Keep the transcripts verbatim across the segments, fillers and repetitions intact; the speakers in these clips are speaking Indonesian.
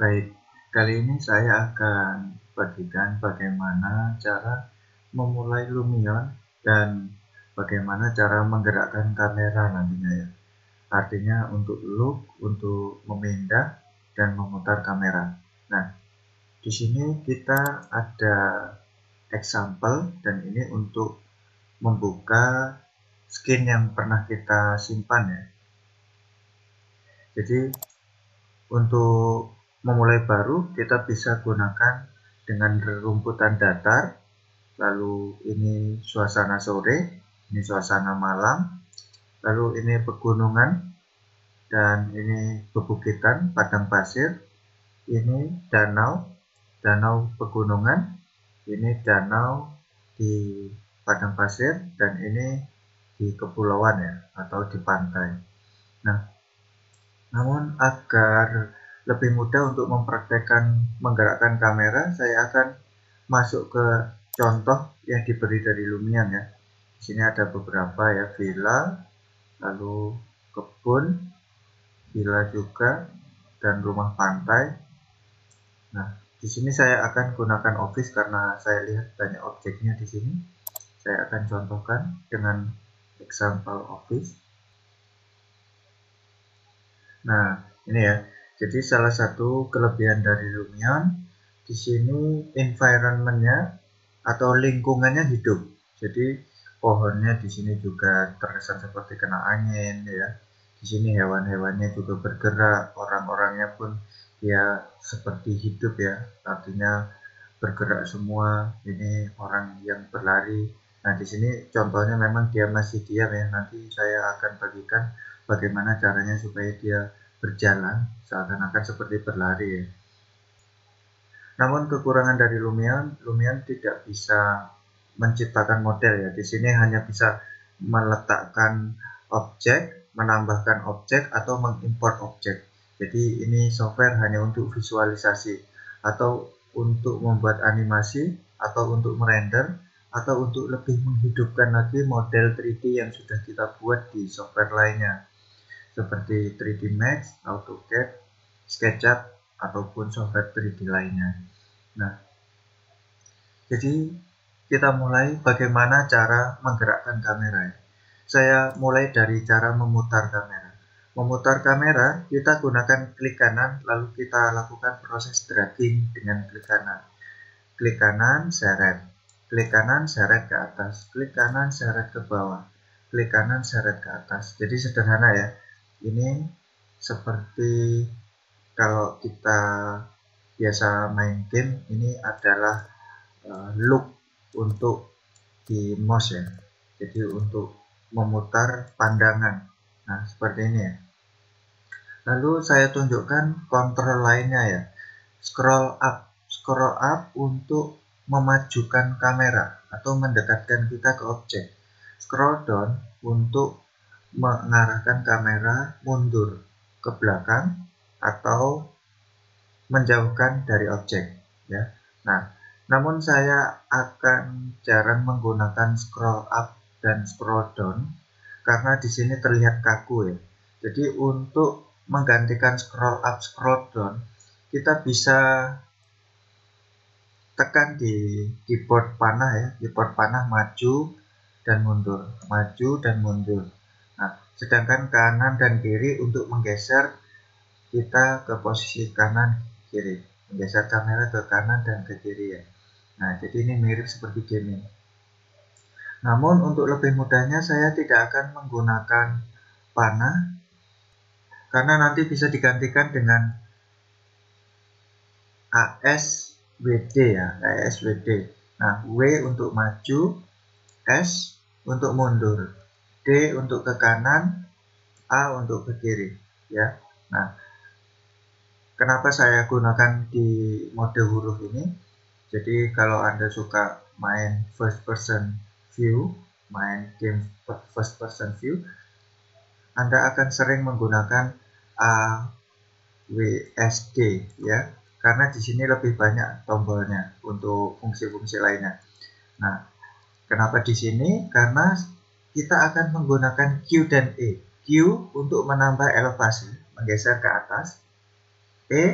Baik, kali ini saya akan bagikan bagaimana cara memulai Lumion dan bagaimana cara menggerakkan kamera nantinya ya. Artinya untuk loop, untuk memindah dan memutar kamera. Nah, di sini kita ada example dan ini untuk membuka skin yang pernah kita simpan ya. Jadi untuk memulai baru kita bisa gunakan dengan rumputan datar, lalu ini suasana sore, ini suasana malam, lalu ini pegunungan, dan ini pebukitan, padang pasir, ini danau, danau pegunungan, ini danau di padang pasir, dan ini di kepulauan ya, atau di pantai. Nah, namun agar lebih mudah untuk mempraktekkan menggerakkan kamera, saya akan masuk ke contoh yang diberi dari Lumion ya. Di sini ada beberapa ya, villa, lalu kebun, villa juga, dan rumah pantai. Nah, di sini saya akan gunakan office karena saya lihat banyak objeknya di sini. Saya akan contohkan dengan example office. Nah, ini ya. Jadi salah satu kelebihan dari Lumion, di sini environment-nya atau lingkungannya hidup. Jadi pohonnya di sini juga terkesan seperti kena angin ya. Di sini hewan-hewannya juga bergerak, orang-orangnya pun ya seperti hidup ya. Artinya bergerak semua. Ini orang yang berlari. Nah, di sini contohnya memang dia masih diam ya. Nanti saya akan bagikan bagaimana caranya supaya dia berjalan seakan-akan seperti berlari ya. Namun kekurangan dari Lumion, Lumion tidak bisa menciptakan model ya. Di sini hanya bisa meletakkan objek, menambahkan objek atau mengimport objek. Jadi ini software hanya untuk visualisasi atau untuk membuat animasi atau untuk merender atau untuk lebih menghidupkan lagi model tiga D yang sudah kita buat di software lainnya seperti tiga D Max, AutoCAD, SketchUp ataupun software tiga D lainnya. Nah, jadi kita mulai bagaimana cara menggerakkan kamera. Saya mulai dari cara memutar kamera. Memutar kamera, kita gunakan klik kanan, lalu kita lakukan proses dragging dengan klik kanan. Klik kanan, seret. Klik kanan, seret ke atas. Klik kanan, seret ke bawah. Klik kanan, seret ke atas. Jadi sederhana ya. Ini seperti kalau kita biasa main game, ini adalah uh, loop untuk di mouse ya. Jadi untuk memutar pandangan. Nah, seperti ini ya. Lalu saya tunjukkan kontrol lainnya ya. Scroll up. Scroll up untuk memajukan kamera atau mendekatkan kita ke objek. Scroll down untuk mengarahkan kamera mundur ke belakang atau menjauhkan dari objek ya. Nah, namun saya akan jarang menggunakan scroll up dan scroll down karena di sini terlihat kaku ya. Jadi untuk menggantikan scroll up scroll down, kita bisa tekan di keyboard panah ya, keyboard panah maju dan mundur, maju dan mundur. Nah, sedangkan kanan dan kiri untuk menggeser kita ke posisi kanan kiri, menggeser kamera ke kanan dan ke kiri ya. Nah, jadi ini mirip seperti gaming. Namun untuk lebih mudahnya saya tidak akan menggunakan panah karena nanti bisa digantikan dengan A S W D ya, A S W D. Nah, W untuk maju, S untuk mundur, D untuk ke kanan, A untuk ke kiri ya. Nah, kenapa saya gunakan di mode huruf ini? Jadi kalau Anda suka main first person view, main game first person view, Anda akan sering menggunakan A W S D ya, karena di sini lebih banyak tombolnya untuk fungsi-fungsi lainnya. Nah, kenapa di sini? Karena kita akan menggunakan Q dan E. Q untuk menambah elevasi, menggeser ke atas. E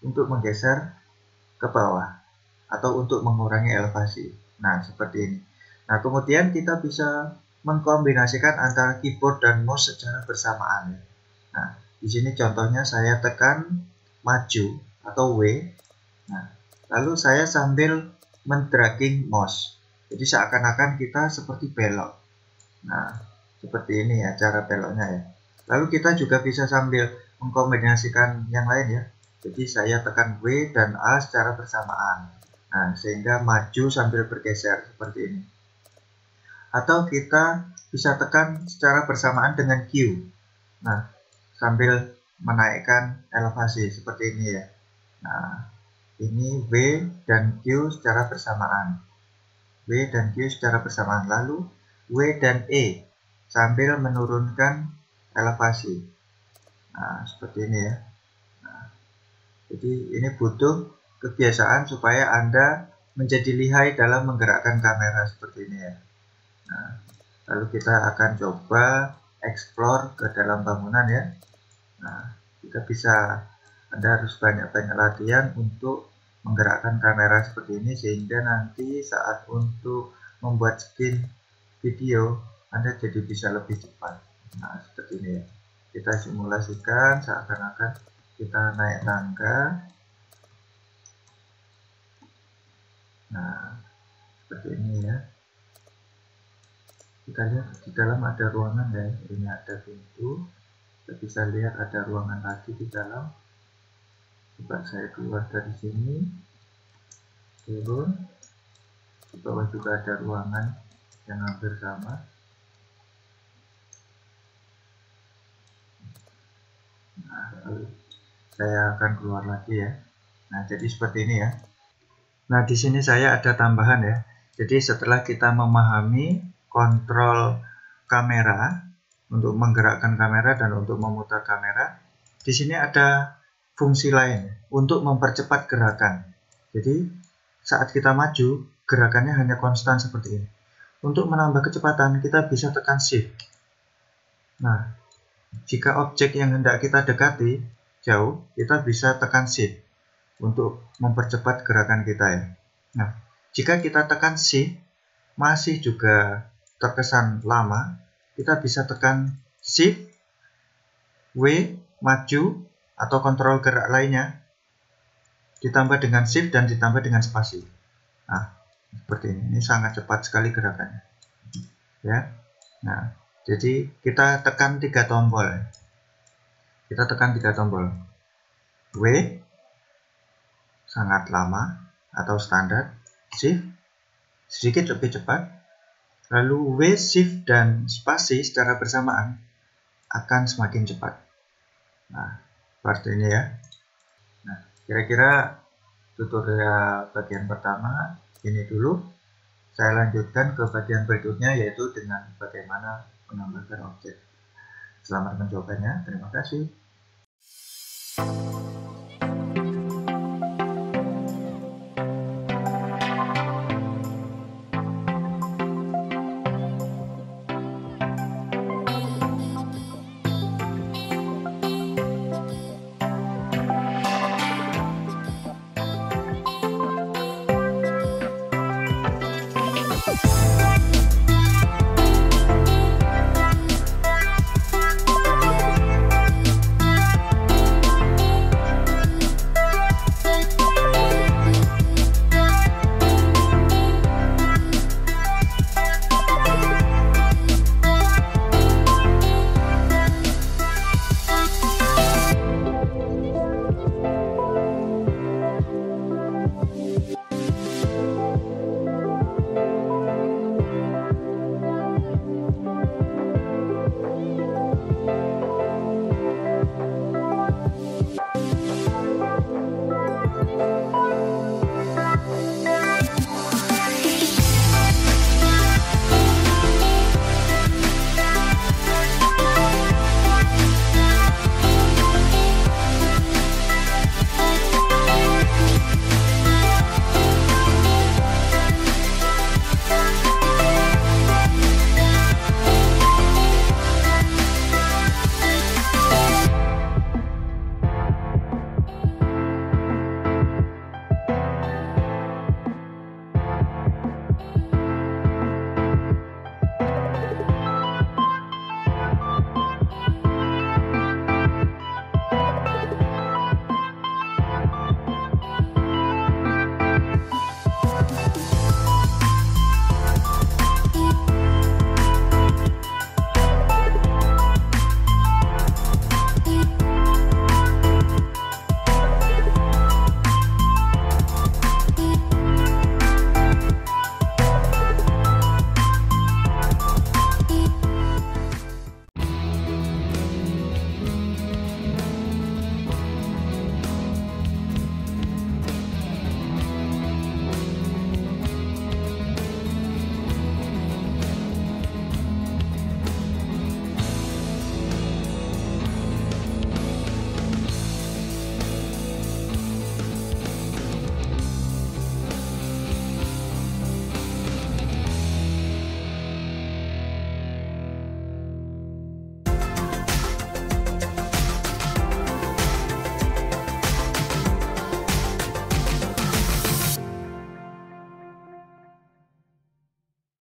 untuk menggeser ke bawah atau untuk mengurangi elevasi. Nah, seperti ini. Nah, kemudian kita bisa mengkombinasikan antara keyboard dan mouse secara bersamaan. Nah, di sini contohnya saya tekan maju atau W. Nah, lalu saya sambil mendragging mouse. Jadi seakan-akan kita seperti belok. Nah, seperti ini ya cara beloknya ya. Lalu kita juga bisa sambil mengkombinasikan yang lain ya. Jadi saya tekan W dan A secara bersamaan. Nah, sehingga maju sambil bergeser seperti ini. Atau kita bisa tekan secara bersamaan dengan Q. Nah, sambil menaikkan elevasi seperti ini ya. Nah, ini W dan Q secara bersamaan. W dan Q secara bersamaan. Lalu W dan E sambil menurunkan elevasi. Nah, seperti ini ya. Nah, jadi ini butuh kebiasaan supaya Anda menjadi lihai dalam menggerakkan kamera seperti ini ya. Nah, lalu kita akan coba explore ke dalam bangunan ya. Nah, kita bisa, Anda harus banyak-banyak latihan untuk menggerakkan kamera seperti ini sehingga nanti saat untuk membuat skin video Anda jadi bisa lebih cepat. Nah, seperti ini ya. Kita simulasikan seakan-akan kita naik tangga. Nah, seperti ini ya. Kita lihat di dalam ada ruangan ya. Ini ada pintu. Kita bisa lihat ada ruangan lagi di dalam. Coba saya keluar dari sini, turun. Di bawah juga ada ruangan yang hampir sama. Nah, lalu saya akan keluar lagi ya. Nah, jadi seperti ini ya. Nah, di sini saya ada tambahan ya. Jadi setelah kita memahami kontrol kamera untuk menggerakkan kamera dan untuk memutar kamera, di sini ada fungsi lain untuk mempercepat gerakan. Jadi saat kita maju, gerakannya hanya konstan seperti ini. Untuk menambah kecepatan, kita bisa tekan Shift. Nah, jika objek yang hendak kita dekati jauh, kita bisa tekan Shift untuk mempercepat gerakan kita ya. Nah, jika kita tekan Shift masih juga terkesan lama, kita bisa tekan Shift, W, maju, atau kontrol gerak lainnya, ditambah dengan Shift dan ditambah dengan spasi. Nah, seperti ini. Ini sangat cepat sekali gerakannya. Ya. Nah, jadi kita tekan tiga tombol. Kita tekan tiga tombol. W, sangat lama atau standar. Shift, sedikit lebih cepat. Lalu W, Shift, dan spasi secara bersamaan akan semakin cepat. Nah, seperti ini ya. Nah, kira-kira tutorial bagian pertama ini dulu. Saya lanjutkan ke bagian berikutnya, yaitu dengan bagaimana menambahkan objek. Selamat mencobanya. Terima kasih.